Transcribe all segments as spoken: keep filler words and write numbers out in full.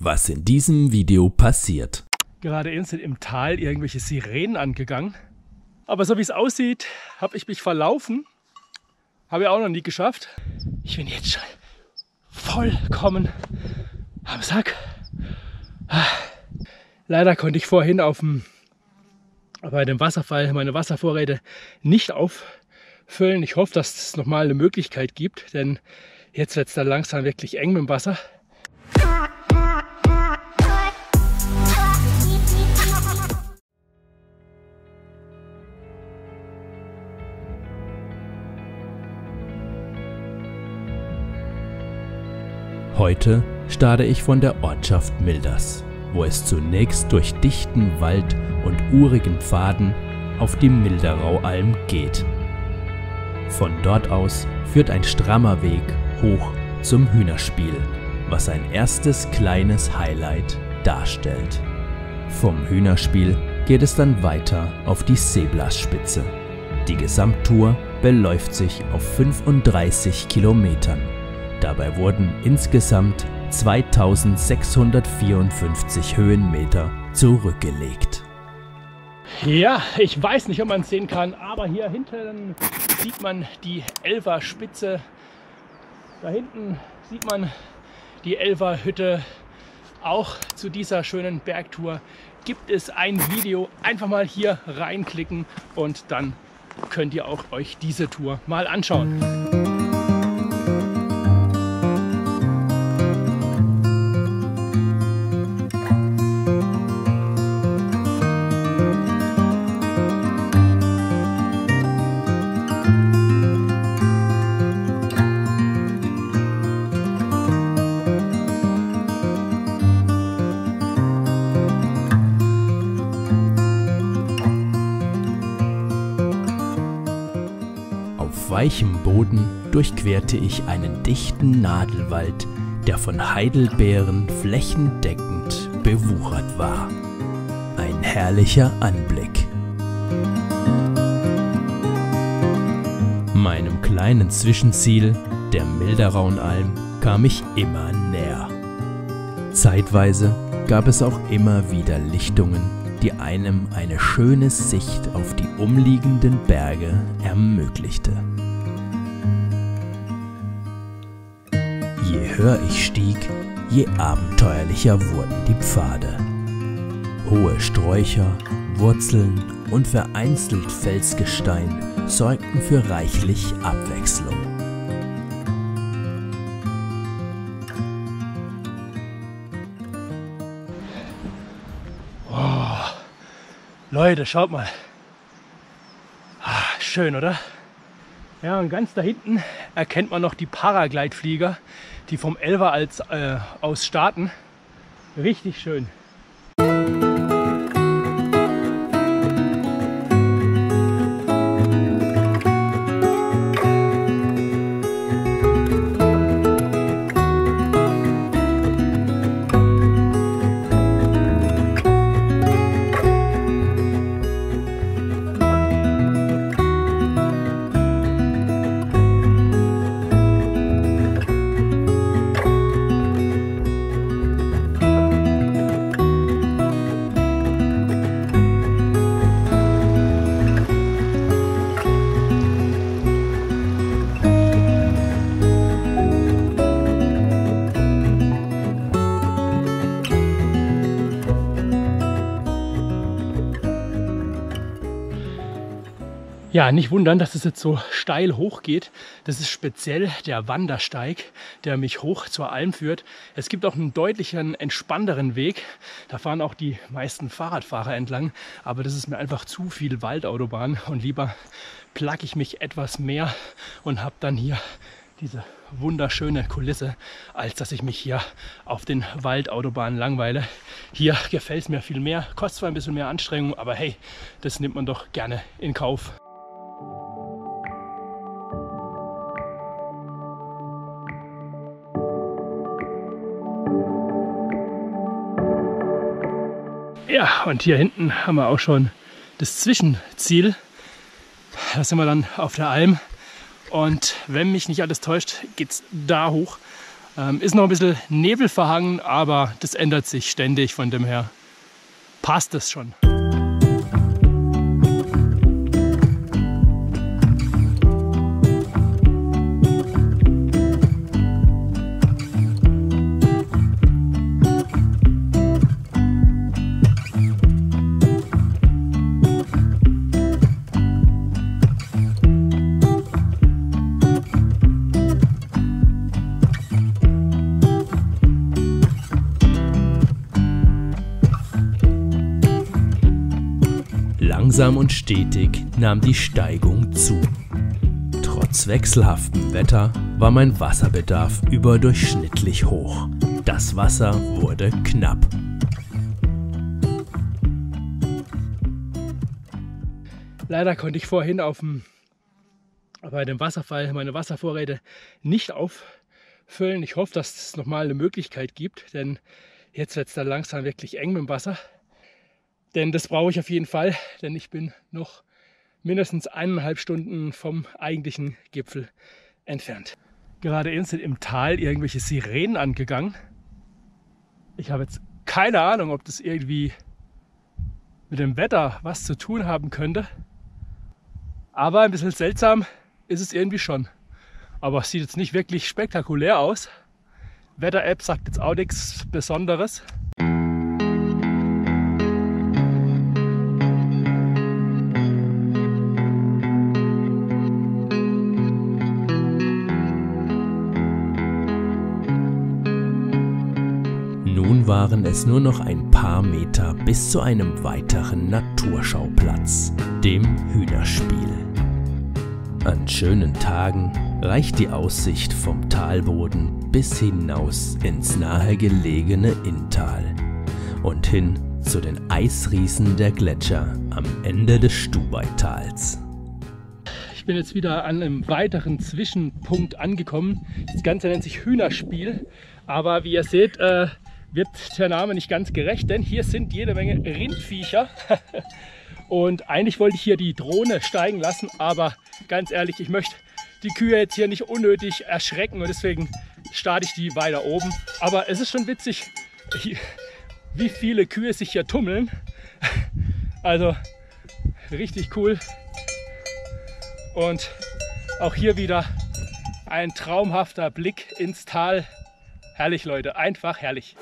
was in diesem Video passiert. Gerade eben sind im Tal irgendwelche Sirenen angegangen. Aber so wie es aussieht, habe ich mich verlaufen. Habe ich auch noch nie geschafft. Ich bin jetzt schon vollkommen am Sack. Leider konnte ich vorhin auf dem, bei dem Wasserfall meine Wasservorräte nicht auffüllen. Ich hoffe, dass es nochmal eine Möglichkeit gibt, denn jetzt wird es dann langsam wirklich eng mit dem Wasser. Heute starte ich von der Ortschaft Milders, wo es zunächst durch dichten Wald und urigen Pfaden auf die Milderaualm geht. Von dort aus führt ein strammer Weg hoch zum Hühnerspiel, was ein erstes kleines Highlight darstellt. Vom Hühnerspiel geht es dann weiter auf die Seeblasspitze. Die Gesamttour beläuft sich auf fünfunddreißig Kilometern. Dabei wurden insgesamt zweitausendsechshundertvierundfünfzig Höhenmeter zurückgelegt. Ja, ich weiß nicht, ob man es sehen kann, aber hier hinten sieht man die Elferspitze. Da hinten sieht man die Elferhütte. Auch zu dieser schönen Bergtour gibt es ein Video. Einfach mal hier reinklicken und dann könnt ihr auch euch diese Tour mal anschauen. Auf weichem Boden durchquerte ich einen dichten Nadelwald, der von Heidelbeeren flächendeckend bewuchert war. Ein herrlicher Anblick. Meinem kleinen Zwischenziel, der Milderaualm, kam ich immer näher. Zeitweise gab es auch immer wieder Lichtungen, die einem eine schöne Sicht auf die umliegenden Berge ermöglichte. Je höher ich stieg, je abenteuerlicher wurden die Pfade. Hohe Sträucher, Wurzeln und vereinzelt Felsgestein sorgten für reichlich Abwechslung. Leute, schaut mal. Ah, schön, oder? Ja, und ganz da hinten erkennt man noch die Paraglideflieger, die vom Elfer als, äh, aus starten. Richtig schön. Ja, nicht wundern, dass es jetzt so steil hochgeht. Das ist speziell der Wandersteig, der mich hoch zur Alm führt. Es gibt auch einen deutlichen entspannteren Weg. Da fahren auch die meisten Fahrradfahrer entlang. Aber das ist mir einfach zu viel Waldautobahn und lieber plagge ich mich etwas mehr und habe dann hier diese wunderschöne Kulisse, als dass ich mich hier auf den Waldautobahnen langweile. Hier gefällt es mir viel mehr, kostet zwar ein bisschen mehr Anstrengung, aber hey, das nimmt man doch gerne in Kauf. Ja, und hier hinten haben wir auch schon das Zwischenziel. Da sind wir dann auf der Alm. Und wenn mich nicht alles täuscht, geht es da hoch. Ähm, ist noch ein bisschen nebelverhangen, aber das ändert sich ständig, von dem her passt es schon. Langsam und stetig nahm die Steigung zu. Trotz wechselhaftem Wetter war mein Wasserbedarf überdurchschnittlich hoch. Das Wasser wurde knapp. Leider konnte ich vorhin auf dem, bei dem Wasserfall meine Wasservorräte nicht auffüllen. Ich hoffe, dass es nochmal eine Möglichkeit gibt, denn jetzt wird es dann langsam wirklich eng mit dem Wasser. Denn das brauche ich auf jeden Fall, denn ich bin noch mindestens eineinhalb Stunden vom eigentlichen Gipfel entfernt. Gerade eben sind im Tal irgendwelche Sirenen angegangen. Ich habe jetzt keine Ahnung, ob das irgendwie mit dem Wetter was zu tun haben könnte. Aber ein bisschen seltsam ist es irgendwie schon. Aber es sieht jetzt nicht wirklich spektakulär aus. Wetter-App sagt jetzt auch nichts Besonderes. Nun waren es nur noch ein paar Meter bis zu einem weiteren Naturschauplatz, dem Hühnerspiel. An schönen Tagen reicht die Aussicht vom Talboden bis hinaus ins nahegelegene Inntal und hin zu den Eisriesen der Gletscher am Ende des Stubaitals. Ich bin jetzt wieder an einem weiteren Zwischenpunkt angekommen. Das Ganze nennt sich Hühnerspiel, aber wie ihr seht, äh, wird der Name nicht ganz gerecht, denn hier sind jede Menge Rindviecher. Und eigentlich wollte ich hier die Drohne steigen lassen, aber ganz ehrlich, ich möchte die Kühe jetzt hier nicht unnötig erschrecken und deswegen starte ich die weiter oben. Aber es ist schon witzig, wie viele Kühe sich hier tummeln. Also richtig cool. Und auch hier wieder ein traumhafter Blick ins Tal. Herrlich, Leute, einfach herrlich.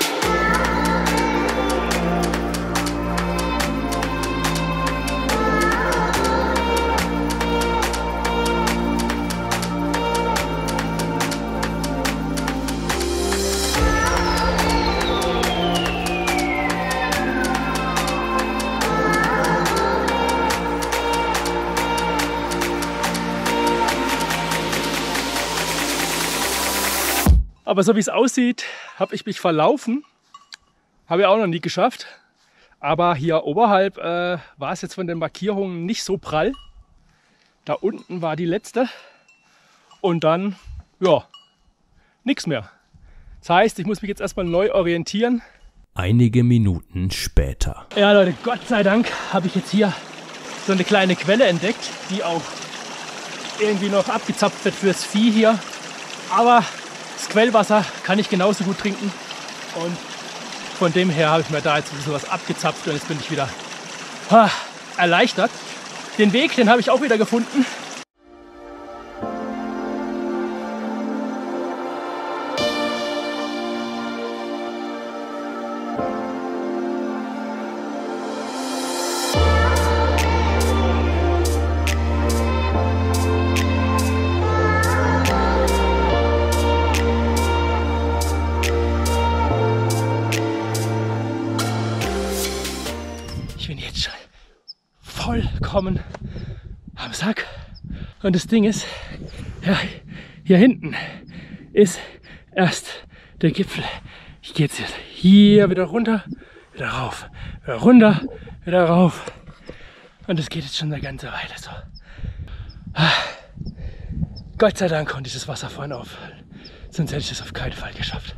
Aber so wie es aussieht, habe ich mich verlaufen. Habe ich auch noch nie geschafft. Aber hier oberhalb äh, war es jetzt von den Markierungen nicht so prall. Da unten war die letzte. Und dann, ja, nichts mehr. Das heißt, ich muss mich jetzt erstmal neu orientieren. Einige Minuten später. Ja Leute, Gott sei Dank habe ich jetzt hier so eine kleine Quelle entdeckt, die auch irgendwie noch abgezapft wird fürs Vieh hier. Aber das Quellwasser kann ich genauso gut trinken und von dem her habe ich mir da jetzt ein bisschen was abgezapft und jetzt bin ich wieder ha, erleichtert. Den Weg, den habe ich auch wieder gefunden. Vollkommen am Sack. Und das Ding ist, ja, hier hinten ist erst der Gipfel. Ich gehe jetzt hier wieder runter, wieder rauf, wieder runter, wieder rauf. Und das geht jetzt schon eine ganze Weile so. Gott sei Dank konnte ich das Wasser vorne aufhören. Sonst hätte ich das auf keinen Fall geschafft.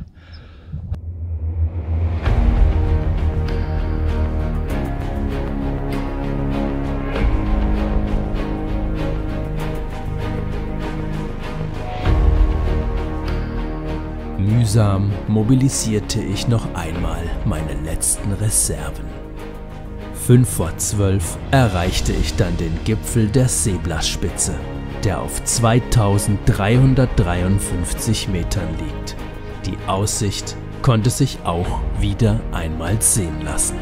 Mühsam mobilisierte ich noch einmal meine letzten Reserven. Fünf vor zwölf erreichte ich dann den Gipfel der Seeblattspitze, der auf zweitausenddreihundertdreiundfünfzig Metern liegt. Die Aussicht konnte sich auch wieder einmal sehen lassen.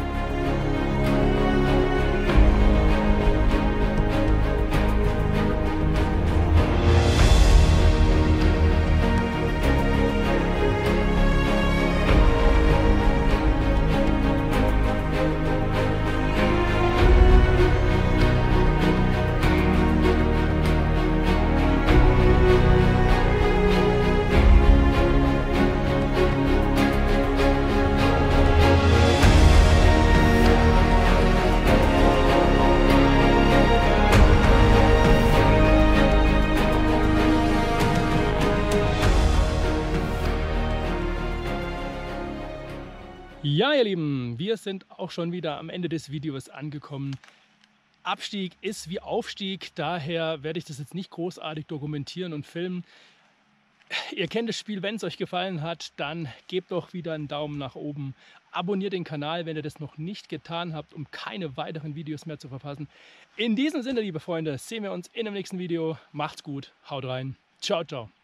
Ja, ihr Lieben, wir sind auch schon wieder am Ende des Videos angekommen. Abstieg ist wie Aufstieg, daher werde ich das jetzt nicht großartig dokumentieren und filmen. Ihr kennt das Spiel, wenn es euch gefallen hat, dann gebt doch wieder einen Daumen nach oben. Abonniert den Kanal, wenn ihr das noch nicht getan habt, um keine weiteren Videos mehr zu verpassen. In diesem Sinne, liebe Freunde, sehen wir uns in dem nächsten Video. Macht's gut, haut rein, ciao, ciao.